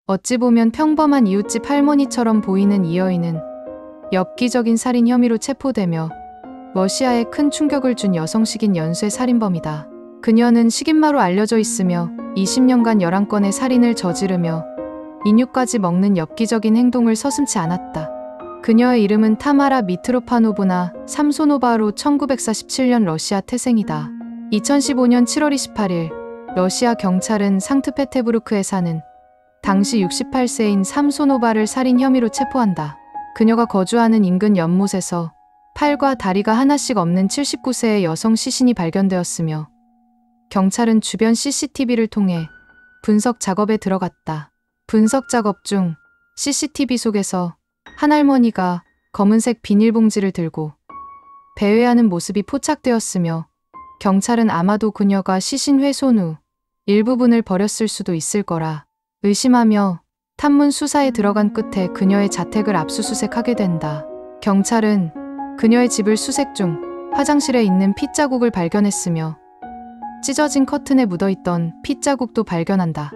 어찌 보면 평범한 이웃집 할머니처럼 보이는 이 여인은 엽기적인 살인 혐의로 체포되며 러시아에 큰 충격을 준 여성식인 연쇄 살인범이다. 그녀는 식인마로 알려져 있으며 20년간 11건의 살인을 저지르며 인육까지 먹는 엽기적인 행동을 서슴지 않았다. 그녀의 이름은 타마라 미트로파노브나 삼소노바로 1947년 러시아 태생이다. 2015년 7월 28일 러시아 경찰은 상트페테부르크에 사는 당시 68세인 삼소노바를 살인 혐의로 체포한다. 그녀가 거주하는 인근 연못에서 팔과 다리가 하나씩 없는 79세의 여성 시신이 발견되었으며 경찰은 주변 CCTV를 통해 분석 작업에 들어갔다. 분석 작업 중 CCTV 속에서 한 할머니가 검은색 비닐봉지를 들고 배회하는 모습이 포착되었으며 경찰은 아마도 그녀가 시신 훼손 후 일부분을 버렸을 수도 있을 거라 의심하며 탐문 수사에 들어간 끝에 그녀의 자택을 압수수색하게 된다. 경찰은 그녀의 집을 수색 중 화장실에 있는 핏자국을 발견했으며 찢어진 커튼에 묻어있던 핏자국도 발견한다.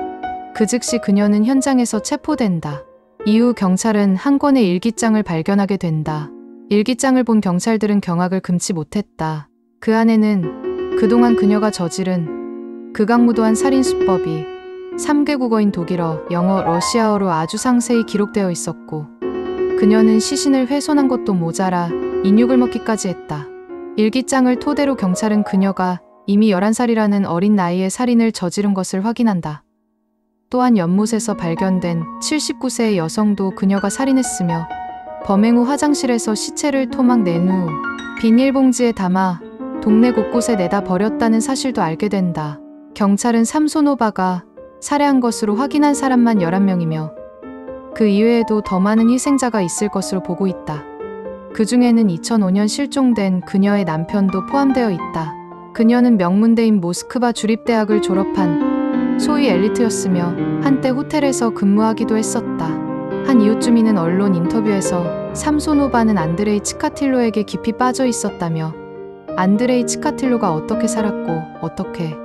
그 즉시 그녀는 현장에서 체포된다. 이후 경찰은 한 권의 일기장을 발견하게 된다. 일기장을 본 경찰들은 경악을 금치 못했다. 그 안에는 그동안 그녀가 저지른 극악무도한 살인 수법이 3개 국어인 독일어, 영어, 러시아어로 아주 상세히 기록되어 있었고 그녀는 시신을 훼손한 것도 모자라 인육을 먹기까지 했다. 일기장을 토대로 경찰은 그녀가 이미 11살이라는 어린 나이에 살인을 저지른 것을 확인한다. 또한 연못에서 발견된 79세의 여성도 그녀가 살인했으며 범행 후 화장실에서 시체를 토막낸 후 비닐봉지에 담아 동네 곳곳에 내다 버렸다는 사실도 알게 된다. 경찰은 삼소노바가 살해한 것으로 확인한 사람만 11명이며 그 이외에도 더 많은 희생자가 있을 것으로 보고 있다. 그 중에는 2005년 실종된 그녀의 남편도 포함되어 있다. 그녀는 명문대인 모스크바 주립대학을 졸업한 소위 엘리트였으며 한때 호텔에서 근무하기도 했었다. 한 이웃 주민은 언론 인터뷰에서 삼소노바는 안드레이 치카틸로에게 깊이 빠져 있었다며 안드레이 치카틸로가 어떻게 살았고 어떻게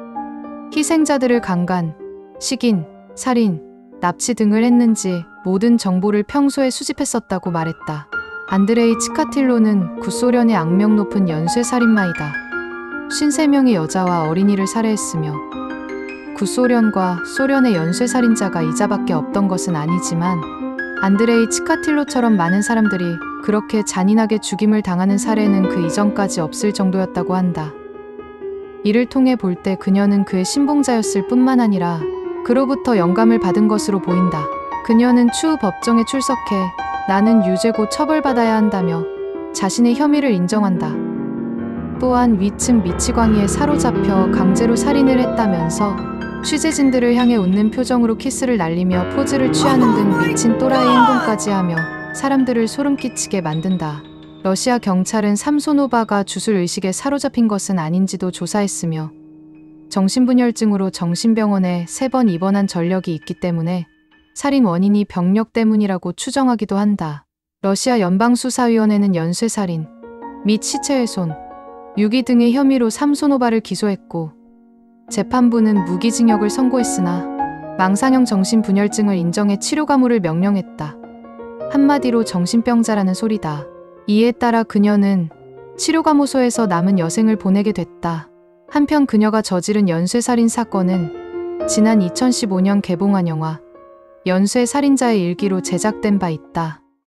희생자들을 강간, 식인, 살인, 납치 등을 했는지 모든 정보를 평소에 수집했었다고 말했다. 안드레이 치카틸로는 구소련의 악명 높은 연쇄살인마이다. 53명의 여자와 어린이를 살해했으며 구소련과 소련의 연쇄살인자가 이자밖에 없던 것은 아니지만 안드레이 치카틸로처럼 많은 사람들이 그렇게 잔인하게 죽임을 당하는 사례는 그 이전까지 없을 정도였다고 한다. 이를 통해 볼 때 그녀는 그의 신봉자였을 뿐만 아니라 그로부터 영감을 받은 것으로 보인다. 그녀는 추후 법정에 출석해 나는 유죄고 처벌받아야 한다며 자신의 혐의를 인정한다. 또한 위층 미치광이에 사로잡혀 강제로 살인을 했다면서 취재진들을 향해 웃는 표정으로 키스를 날리며 포즈를 취하는 등 미친 또라이 행동까지 하며 사람들을 소름 끼치게 만든다. 러시아 경찰은 삼소노바가 주술의식에 사로잡힌 것은 아닌지도 조사했으며 정신분열증으로 정신병원에 3번 입원한 전력이 있기 때문에 살인 원인이 병력 때문이라고 추정하기도 한다. 러시아 연방수사위원회는 연쇄살인 및 시체훼손, 유기 등의 혐의로 삼소노바를 기소했고 재판부는 무기징역을 선고했으나 망상형 정신분열증을 인정해 치료감호를 명령했다. 한마디로 정신병자라는 소리다. 이에 따라 그녀는 치료감호소에서 남은 여생을 보내게 됐다. 한편 그녀가 저지른 연쇄살인 사건은 지난 2015년 개봉한 영화 연쇄살인자의 일기로 제작된 바 있다.